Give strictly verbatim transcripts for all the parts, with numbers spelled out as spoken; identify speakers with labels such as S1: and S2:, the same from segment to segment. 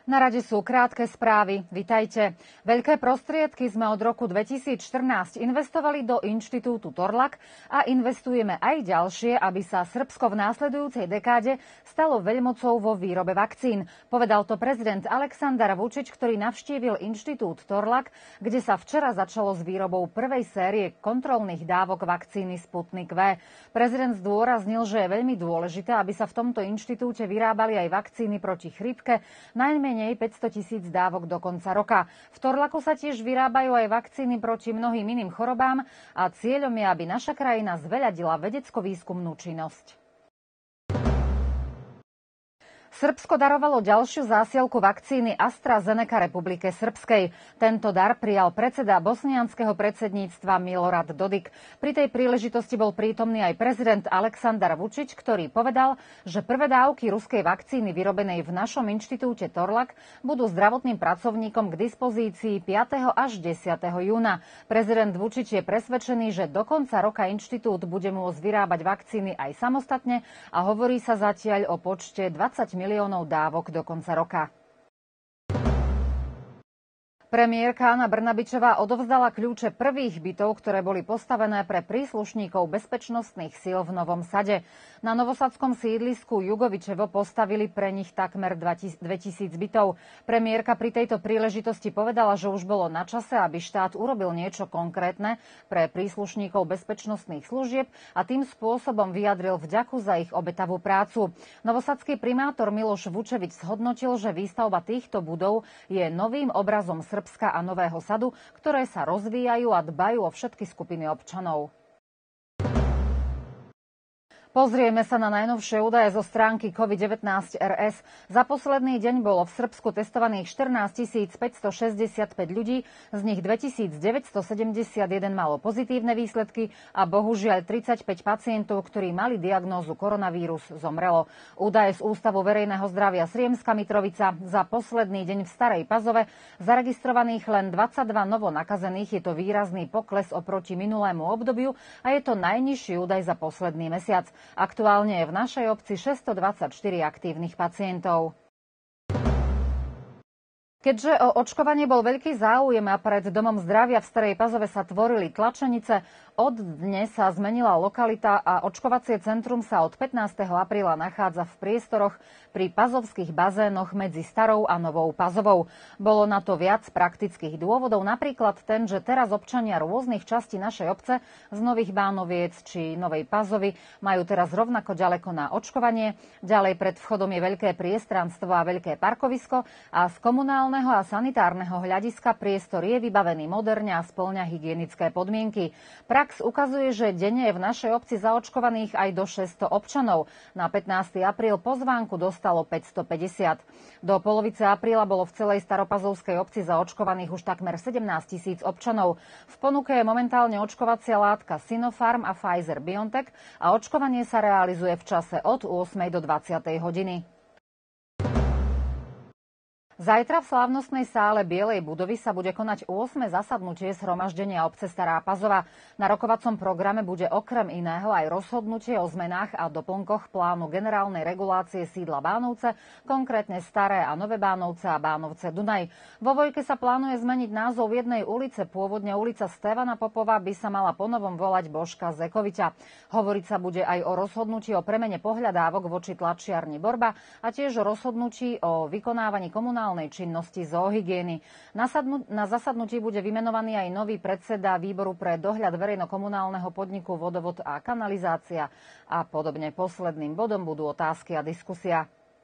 S1: Na rade sú krátke správy. Vitajte. Veľké prostriedky sme od roku dvetisícštrnásť investovali do Inštitútu Torlak a investujeme aj ďalšie, aby sa Srbsko v následujúcej dekáde stalo veľmocou vo výrobe vakcín. Povedal to prezident Aleksandar Vučić, ktorý navštívil Inštitút Torlak, kde sa včera začalo s výrobou prvej série kontrolných dávok vakcíny Sputnik V. Prezident zdôraznil, že je veľmi dôležité, aby sa v tomto inštitúte vyrábali aj vakcíny proti chrípke, najmenej päťsto tisíc dávok do konca roka. V Torlaku sa tiež vyrábajú aj vakcíny proti mnohým iným chorobám a cieľom je, aby naša krajina zveľadila vedecko-výskumnú činnosť. Srbsko darovalo ďalšiu zásielku vakcíny AstraZeneca Republike Srbskej. Tento dar prijal predseda bosnianskeho predsedníctva Milorad Dodik. Pri tej príležitosti bol prítomný aj prezident Aleksandar Vučić, ktorý povedal, že prvé dávky ruskej vakcíny vyrobenej v našom inštitúte Torlak budú zdravotným pracovníkom k dispozícii piateho až desiateho júna. Prezident Vučić je presvedčený, že do konca roka inštitút bude môcť vyrábať vakcíny aj samostatne a hovorí sa zatiaľ o počte dvadsať miliónov dávok do konca roka. Premiérka Anna Brnabičová odovzdala kľúče prvých bytov, ktoré boli postavené pre príslušníkov bezpečnostných síl v Novom Sade. Na novosadskom sídlisku Jugovičevo postavili pre nich takmer dvetisíc bytov. Premiérka pri tejto príležitosti povedala, že už bolo na čase, aby štát urobil niečo konkrétne pre príslušníkov bezpečnostných služieb a tým spôsobom vyjadril vďaku za ich obetavú prácu. Novosadský primátor Miloš Vučevič zhodnotil, že výstavba týchto budov je novým obrazom Srbska a Nového Sadu, ktoré sa rozvíjajú a dbajú o všetky skupiny občanov. Pozrieme sa na najnovšie údaje zo stránky COVID devätnásť er es. Za posledný deň bolo v Srbsku testovaných štrnásť tisíc päťstošesťdesiatpäť ľudí, z nich dvetisícdeväťstosedemdesiatjeden malo pozitívne výsledky a bohužiaľ tridsaťpäť pacientov, ktorí mali diagnózu koronavírus, zomrelo. Údaje z Ústavu verejného zdravia Sriemska Mitrovica: za posledný deň v Starej Pazove zaregistrovaných len dvadsaťdva novo nakazených. Je to výrazný pokles oproti minulému obdobiu a je to najnižší údaj za posledný mesiac. Aktuálne je v našej obci šesťstodvadsaťštyri aktívnych pacientov. Keďže o očkovanie bol veľký záujem a pred Domom zdravia v Starej Pazove sa tvorili tlačenice, od dnes sa zmenila lokalita a očkovacie centrum sa od pätnásteho apríla nachádza v priestoroch pri pazovských bazénoch medzi Starou a Novou Pazovou. Bolo na to viac praktických dôvodov, napríklad ten, že teraz občania rôznych častí našej obce z Nových Bánoviec či Novej Pazovy majú teraz rovnako ďaleko na očkovanie. Ďalej pred vchodom je veľké priestranstvo a veľké parkovisko a z komunálneho a sanitárneho hľadiska priestor je vybavený moderne a spĺňa hygienické podmienky. Prax ukazuje, že denne je v našej obci zaočkovaných aj do šesťsto občanov. Na pätnásteho apríl pozvánku dostalo päťstopäťdesiat. Do polovice apríla bolo v celej Staropazovskej obci zaočkovaných už takmer sedemnásť tisíc občanov. V ponuke je momentálne očkovacia látka Sinopharm a Pfizer-BioNTech a očkovanie sa realizuje v čase od ôsmej do dvadsiatej hodiny. Zajtra v slávnostnej sále Bielej budovy sa bude konať ôsme zasadnutie zhromaždenia obce Stará Pazova. Na rokovacom programe bude okrem iného aj rozhodnutie o zmenách a doplnkoch plánu generálnej regulácie sídla Bánovce, konkrétne Staré a Nové Bánovce a Bánovce Dunaj. Vo Vojke sa plánuje zmeniť názov jednej ulice. Pôvodne ulica Stevana Popova by sa mala ponovom volať Božka Zekoviťa. Hovoriť sa bude aj o rozhodnutí o premene pohľadávok voči tlačiarni Borba a tiež o rozhodnutí o vykonávaní komunálnej činnosti zoohygieny. Na, sadnu, na zasadnutí bude vymenovaný aj nový predseda výboru pre dohľad verejno-komunálneho podniku Vodovod a kanalizácia a podobne. Posledným bodom budú otázky a diskusia.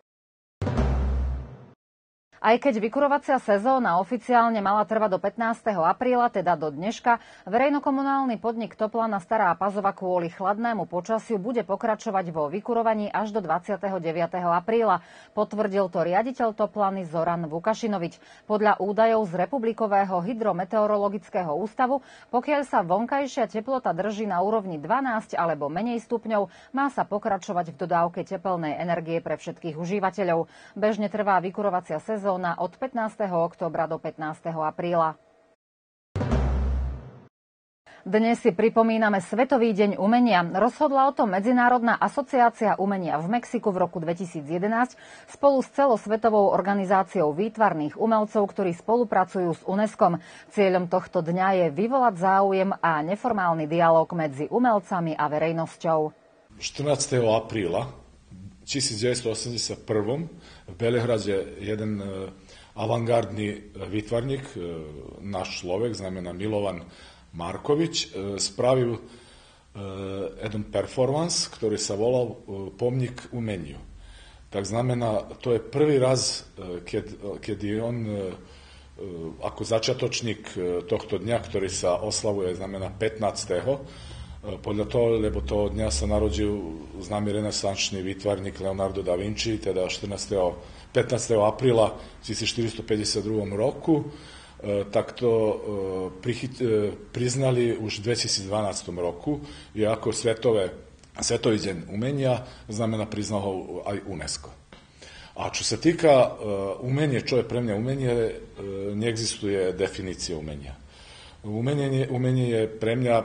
S1: Aj keď vykurovacia sezóna oficiálne mala trvať do pätnásteho apríla, teda do dneška, verejnokomunálny podnik Toplana Stará Pazova kvôli chladnému počasiu bude pokračovať vo vykurovaní až do dvadsiateho deviateho apríla. Potvrdil to riaditeľ Toplany Zoran Vukašinovič. Podľa údajov z Republikového hydrometeorologického ústavu, pokiaľ sa vonkajšia teplota drží na úrovni dvanásť alebo menej stupňov, má sa pokračovať v dodávke tepelnej energie pre všetkých užívateľov. Bežne trvá vykurovacia sezóna od pätnásteho októbra do pätnásteho apríla. Dnes si pripomíname Svetový deň umenia. Rozhodla o tom Medzinárodná asociácia umenia v Mexiku v roku dvetisícjedenásť spolu s celosvetovou organizáciou výtvarných umelcov, ktorí spolupracujú s UNESCO. Cieľom tohto dňa je vyvolať záujem a neformálny dialog medzi umelcami a verejnosťou.
S2: štrnásteho apríla devätnásťstoosemdesiatjeden v Belehrade jeden avantgardný výtvarník, náš človek, znamená Milovan Markovič, spravil jeden performance, ktorý sa volal Pomník umeniu. Tak znamená, to je prvý raz, keď, kedy on ako začiatočník tohto dňa, ktorý sa oslavuje, znamená pätnásteho Podľa toho, lebo toho dňa sa narodil známy renesančný výtvarník Leonardo da Vinci, teda pätnásteho apríla tisícštyristopäťdesiatdva roku, tak to priznali už v dvetisícdvanásť roku. Je ako svetové, Svetový deň umenia, znamená priznal ho aj UNESCO. A čo sa týka umenia, čo je pre mňa umenie, neexistuje definícia umenia. Umenie, umenie je pre mňa,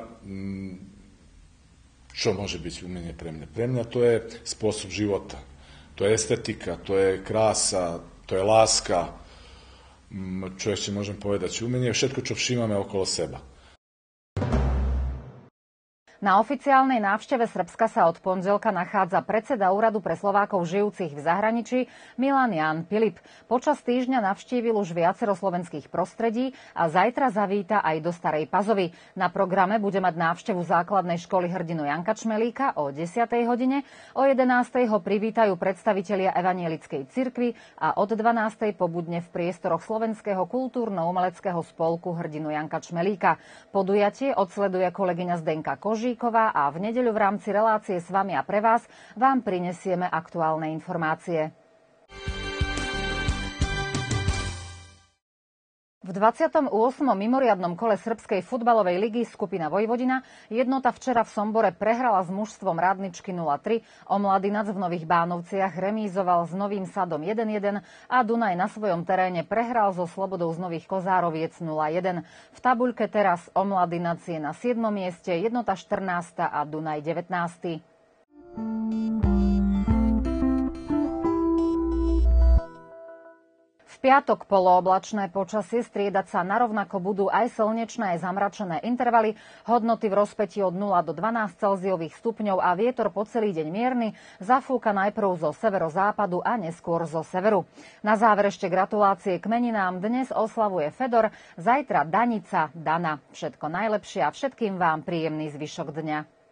S2: čo môže byť umenie pre mňa? Pre mňa to je spôsob života, to je estetika, to je krása, to je láska. Čo ešte môžem povedať? Umenie je všetko, čo všímame okolo seba.
S1: Na oficiálnej návšteve Srbska sa od pondelka nachádza predseda Úradu pre Slovákov žijúcich v zahraničí Milan Ján Pilip. Počas týždňa navštívil už viacero slovenských prostredí a zajtra zavíta aj do Starej Pazovy. Na programe bude mať návštevu základnej školy hrdinu Janka Čmelíka o desiatej hodine, o jedenástej ho privítajú predstavitelia Evanielickej cirkvi a od dvanástej pobudne v priestoroch Slovenského kultúrno-umeleckého spolku hrdinu Janka Čmelíka. Podujatie odsleduje kolegyňa Zdenka Koži a v nedeľu v rámci relácie s vami a pre vás vám prinesieme aktuálne informácie. V dvadsiatom ôsmom mimoriadnom kole srbskej futbalovej ligy skupina Vojvodina jednota včera v Sombore prehrala s mužstvom Radničky nula tri, Omladinac v Nových Bánovciach remízoval s Novým Sadom jeden jeden a Dunaj na svojom teréne prehral so Slobodou z Nových Kozároviec nula jeden. V tabuľke teraz Omladinac je na siedmom mieste, jednota štrnásta a Dunaj devätnásty. V piatok polooblačné počasie, striedať sa narovnako budú aj slnečné, aj zamračené intervaly, hodnoty v rozpätí od nula do dvanásť celziových stupňov a vietor po celý deň mierny, zafúka najprv zo severozápadu a neskôr zo severu. Na záver ešte gratulácie k meninám. Dnes oslavuje Fedor, zajtra Danica, Dana. Všetko najlepšie a všetkým vám príjemný zvyšok dňa.